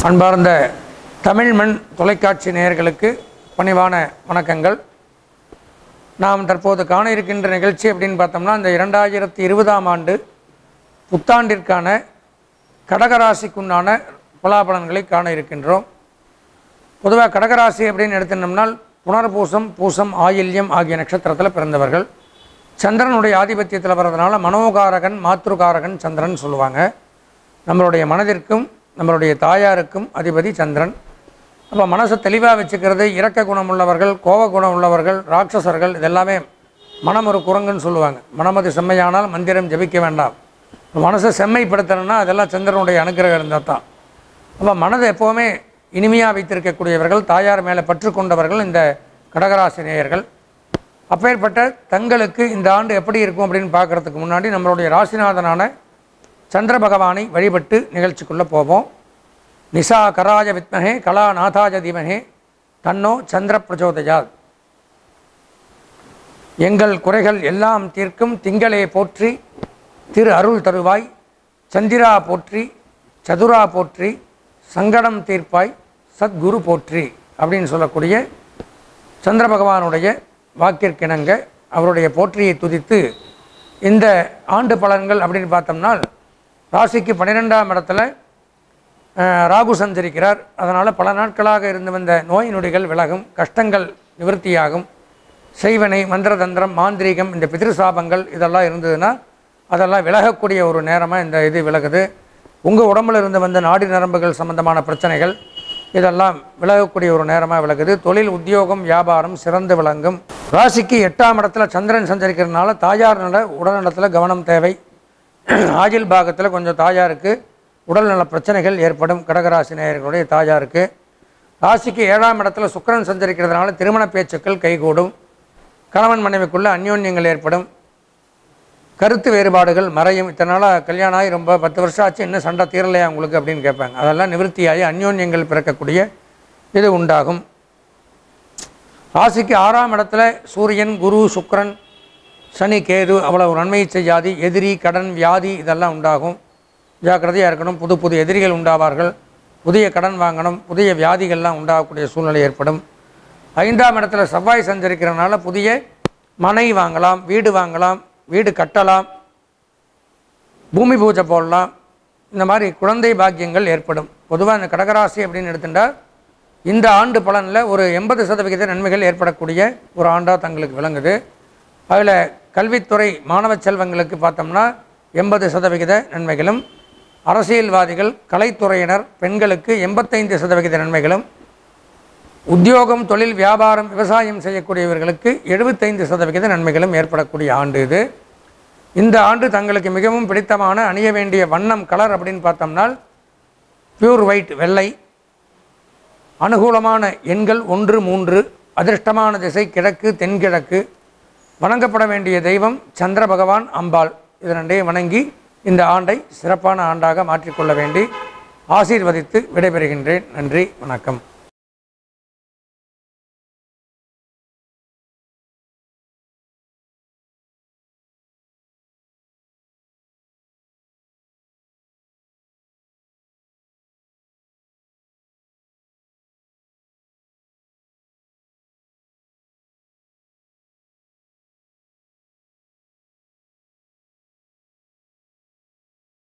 அன்பார்ந்த தமிழ் மண் தொலைக்காட்சி நேயர்களுக்கு பணிவான வணக்கங்கள். நாம் தற்போது காண இருக்கின்ற நிகழ்ச்சி அப்படின்னு பார்த்தோம்னா, இந்த 2020ஆம் ஆண்டு புத்தாண்டிற்கான கடகராசிக்குண்டான பலாபலன்களை காண இருக்கின்றோம். பொதுவாக கடகராசி அப்படின்னு எடுத்துனோம்னால் புனர்பூசம், பூசம், ஆயில்யம் ஆகிய நட்சத்திரத்தில் பிறந்தவர்கள். சந்திரனுடைய ஆதிபத்தியத்தில் வர்றதுனால மனோகாரகன், மாத்ருகாரகன் சந்திரன் சொல்லுவாங்க. நம்மளுடைய மனதிற்கும் நம்மளுடைய தாயாருக்கும் அதிபதி சந்திரன். அப்போ மனசை தெளிவாக வச்சுக்கிறது, இரக்க குணம் உள்ளவர்கள், கோப குணம் உள்ளவர்கள், ராட்சசர்கள், இதெல்லாமே மனம் ஒரு குரங்குன்னு சொல்லுவாங்க. மனமது செம்மையானால் மந்திரம் ஜபிக்க வேண்டாம். மனசை செம்மைப்படுத்தணும்னா அதெல்லாம் சந்திரனுடைய அனுகிரகம் இருந்தால் தான். அப்போ மனதை எப்போவுமே இனிமையாக வைத்திருக்கக்கூடியவர்கள், தாயார் மேலே பற்று கொண்டவர்கள் இந்த கடகராசி நேயர்கள். அப்பேற்பட்ட தங்களுக்கு இந்த ஆண்டு எப்படி இருக்கும் அப்படின்னு பார்க்குறதுக்கு முன்னாடி நம்மளுடைய ராசிநாதனான சந்திர பகவானை வழிபட்டு நிகழ்ச்சிக்குள்ளே போவோம். நிசா கராஜ வித்மஹே கலா நாதாஜ தீமஹே தன்னோ சந்திர பிரச்சோதயாத். எங்கள் குறைகள் எல்லாம் தீர்க்கும் திங்களே போற்றி, திரு அருள் தருவாய், சந்திரா போற்றி, சதுரா போற்றி, சங்கடம் தீர்ப்பாய், சத்குரு போற்றி அப்படின்னு சொல்லக்கூடிய சந்திர பகவானுடைய வாக்கிற்கிணங்க அவருடைய போற்றியை துதித்து இந்த ஆண்டு பலன்கள் அப்படின்னு பார்த்தோம்னா, ராசிக்கு 12ஆம் இடத்துல ராகு சஞ்சரிக்கிறார். அதனால் பல நாட்களாக இருந்து வந்த நோய் நொடிகள் விலகும், கஷ்டங்கள் நிவர்த்தியாகும். செய்வனை, மந்திரதந்திரம், மாந்திரீகம், இந்த பிதிருசாபங்கள் இதெல்லாம் இருந்ததுன்னா அதெல்லாம் விலகக்கூடிய ஒரு நேரமாக இந்த இது விலகுது. உங்கள் உடம்பில் இருந்து வந்த நாடி நரம்புகள் சம்பந்தமான பிரச்சனைகள் இதெல்லாம் விலகக்கூடிய ஒரு நேரமாக விலகுது. தொழில், உத்தியோகம், வியாபாரம் சிறந்து விளங்கும். ராசிக்கு 8ஆம் இடத்துல சந்திரன் சஞ்சரிக்கிறதுனால தாயார் உடல்நலத்தில் கவனம் தேவை. ஆகில் பாகத்தில் கொஞ்சம் தாயாருக்கு உடல்நல பிரச்சனைகள் ஏற்படும். கடகராசி நேயர்களுடைய தாயாருக்கு. ராசிக்கு 7ஆம் இடத்துல சுக்கிரன் சஞ்சரிக்கிறதுனால திருமண பேச்சுக்கள் கைகூடும். கணவன் மனைவிக்குள்ள அந்யோன்யங்கள் ஏற்படும். கருத்து வேறுபாடுகள் மறையும். இத்தனால கல்யாணம் ஆகி ரொம்ப 10 வருஷம் ஆச்சு, இன்னும் சண்டை தீரலையா உங்களுக்கு அப்படின்னு கேட்பாங்க. அதெல்லாம் நிவர்த்தியாகி அந்யோன்யங்கள் பிறக்கக்கூடிய இது உண்டாகும். ராசிக்கு 6ஆம் இடத்துல சூரியன், குரு, சுக்கிரன், சனி, கேது அவ்வளவு நன்மையை செய்யாது. எதிரி, கடன், வியாதி இதெல்லாம் உண்டாகும். ஜாக்கிரதையாக இருக்கணும். புது புது எதிரிகள் உண்டாவார்கள். புதிய கடன் வாங்கணும். புதிய வியாதிகள்லாம் உண்டாகக்கூடிய சூழ்நிலை ஏற்படும். 5ஆம் இடத்துல செவ்வாய் சஞ்சரிக்கிறதுனால புதிய மனை வாங்கலாம், வீடு வாங்கலாம், வீடு கட்டலாம், பூமி பூஜை போடலாம். இந்த மாதிரி குழந்தை பாக்கியங்கள் ஏற்படும். பொதுவாக இந்த கடகராசி அப்படின்னு எடுத்துட்டால் இந்த ஆண்டு பலனில் ஒரு 80% நன்மைகள் ஏற்படக்கூடிய ஒரு ஆண்டாக தங்களுக்கு விளங்குது. அதில் கல்வித்துறை மாணவ செல்வங்களுக்கு பார்த்தோம்னா 80% நன்மைகளும், அரசியல்வாதிகள், கலைத்துறையினர், பெண்களுக்கு 85% நன்மைகளும், உத்தியோகம், தொழில், வியாபாரம், விவசாயம் செய்யக்கூடியவர்களுக்கு 75% நன்மைகளும் ஏற்படக்கூடிய ஆண்டு இது. இந்த ஆண்டு தங்களுக்கு மிகவும் பிடித்தமான அணிய வேண்டிய வண்ணம் கலர் அப்படின்னு பார்த்தோம்னா பியூர் ஒயிட், வெள்ளை. அனுகூலமான எண்கள் 1, 3. அதிர்ஷ்டமான திசை கிழக்கு, தென்கிழக்கு. வணங்கப்பட வேண்டிய தெய்வம் சந்திர பகவான், அம்பாள். இது ரெண்டையும் வணங்கி இந்த ஆண்டை சிறப்பான ஆண்டாக மாற்றிக்கொள்ள வேண்டி ஆசீர்வதித்து விடைபெறுகின்றேன். நன்றி, வணக்கம்.